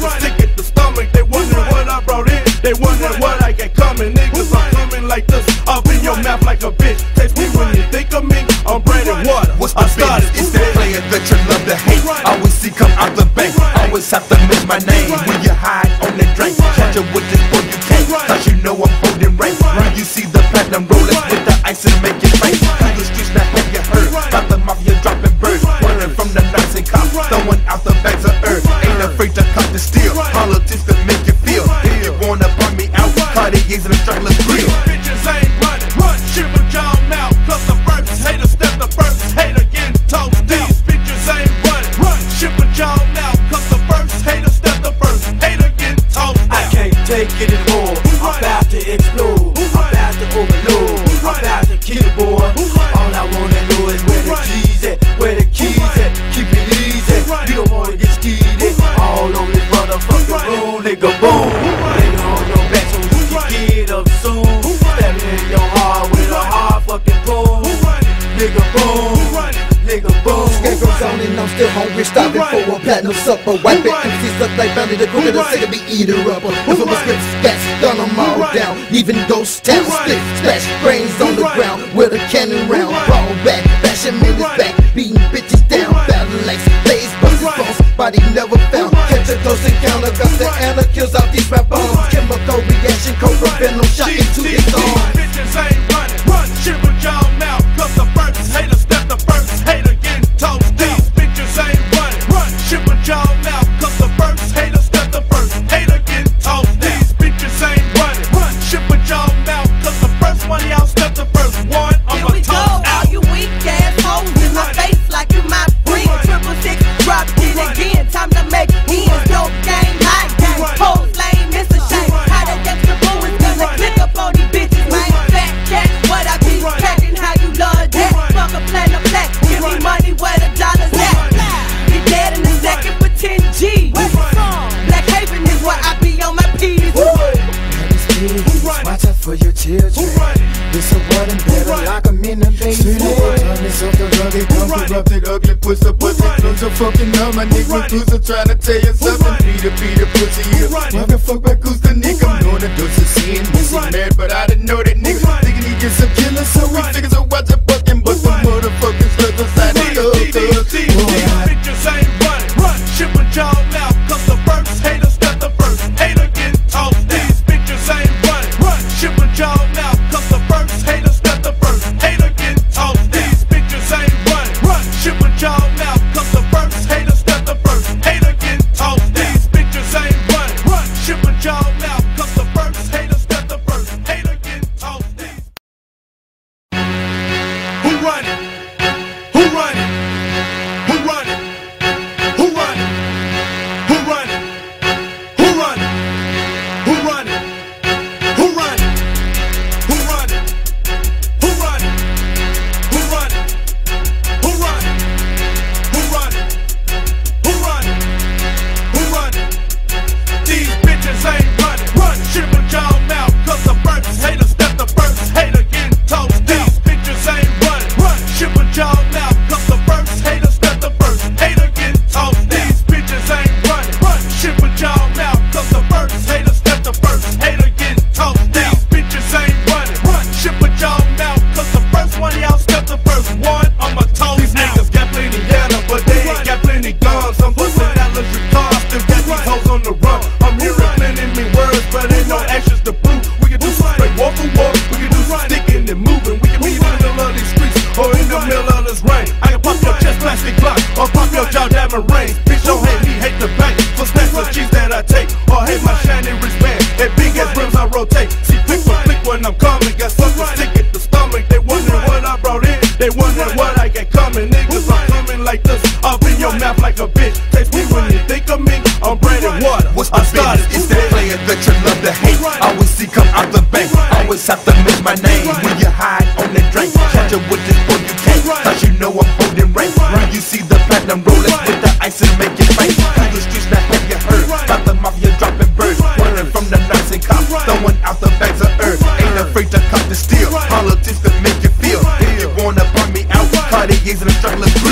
sucker sick at the stomach. They wondering what I brought in, they wondering what I got coming. Niggas, I'm coming like this, up in your mouth like a bitch. Taste me when you think of me, I'm bread and water. What's the business? It's that player that you love to hate. Always see come out the bank, always have to miss my name. When you hide on that drink, catch up with this boy you can't, cause you know I'm holding rank. When you see the platinum rollers with the ice and make it rain. Through the streets now have you heard about the mafia dropping birds, running from the Nazi cops, throwing out the bags of earth. Ain't afraid to cut the steel, politics to make you feel. If you wanna burn me out, Cartier's and the strangler's grill. Bitches ain't running, run, shit with y'all mouth. Cause the first hater step, the first hater getting toast. These bitches ain't running, run, shit with y'all mouth. Cause the first hater step, the first hater getting toast. I can't take it anymore, I'm about to explode, I'm about to overload, I'm about to kill boy. All I wanna know is where the keys at, where the keys at. Keep it easy, you don't wanna get skeezy. All on this motherfucking road, nigga, boom. Nigga on your back so you can get up soon. Stab it in your heart with a hard fucking boom. Nigga, boom, nigga, boom. Scarecrow's on and I'm still hungry, stopping for a platinum supper. White bit MCs up like Bounty, the quicker the sicker be eater upper. If it was spit scats, gun them all down, leaving ghost town. Split, splash, brains on the ground with a cannon round. Fall back, bashing in his back, beating bitches down. Battle legs, blaze, bust his bones, body never found. Catch a close encounter, got the Anna kills out these rap bombs. Chemical reaction, cobra venom shot into his arm. Bitches ain't running, run, shit with y'all mouth. Cause the first hater step, the first hater getting toast. These bitches ain't running, run, shit with y'all mouth. Cause the first hater step, the first hater getting toast. These bitches ain't running, run, shit with y'all mouth. Cause the first one y'all step, the first one, I'ma Here we go, toast all out. you weak ass hoes in my face like you my friend. 666, drop it again, time to make ends. Dope game, high game, pose lame, it's a shame. How they get the boo is gonna click up on these bitches, man. Fat cat, what I be packing, how you love that. Fuck a platinum black, give me money where the dollars at. Be dead in a second for 10 G. Black Haven is where I be on my P's. Watch out for your children. This a word and better lock them in the basement. It's off the rugged, come corrupted, ugly, pussy, close your fucking numb. My nigga Goose are trying to tell you something. Peter, pussy, here. Motherfuck back Goose the nigga. I'm doing the dose of seeing missing mad, but I didn't know that nigga. Thinking he get some killers, so we figure so watch a fucking bust the motherfucking slugs inside the thug. These bitches ain't running, run, shit with y'all mouth. Cause the first hater step, the first hater getting toast. These bitches ain't running, run, shit with y'all mouth. Cause the first hater step, the first hater getting toast. These bitches ain't running, run, shit with y'all mouth. Cause the first hater step, the first hater getting toast. These bitches ain't running, run, shit with y'all mouth. Cause the first hater step, the first hater getting toast. Who running? Who running? Who running? Who running? Who running? Who running? Who running? Who running? Who running? Who running? Who running? Who running? Who running? Who running? Who running? These bitches ain't running. Run, shit with y'all mouth. Cause the first hater step, the first hater getting toast. These bitches ain't running. Run, shit with y'all mouth. Cause the first hater step, the first hater getting toast. These bitches ain't running. Run, shit with y'all mouth. Cause the first hater step, the first hater getting toast. These bitches ain't running. Run, shit with y'all mouth. Cause the first one y'all step, the first one, I'ma toast. These niggas got plenty yellow, but they ain't got plenty guns. I'm busting that luxury car, still got these hoes on the run. I'm hearing plenty me words, but ain't no actions to prove. We can do some straight walk for walk, we can do some sticking and moving. We can be in the middle of these streets or in the middle of this rain. I can pop your chest plastic block or pop your jaw diamond ring. Bitch, don't hate me, hate the bank for stacks of cheese that I take, or hate my shiny wristband and big ass rims I rotate. See, flick for flick when I'm coming, got something sick at the stomach. They wondering what I brought in, they wondering what I got coming. Niggas, I'm coming like this, up in your mouth like a bitch. Taste me when you think of me, I'm bread and water. What's the business? It's that player that you love to hate. Always see come out the bank, always have to miss my name. When you hide on that drink, catch up with this boy you can't, cause you know I'm holding rank. When you see the platinum rollers with the ice and make it rain. Through the streets now have you heard about the mafia dropping birds, running from the Nazi cops, throwing out the bags of earth. Ain't afraid to cut the steel, politics to make you feel. If you wanna burn me out, Cartier's and the strangler's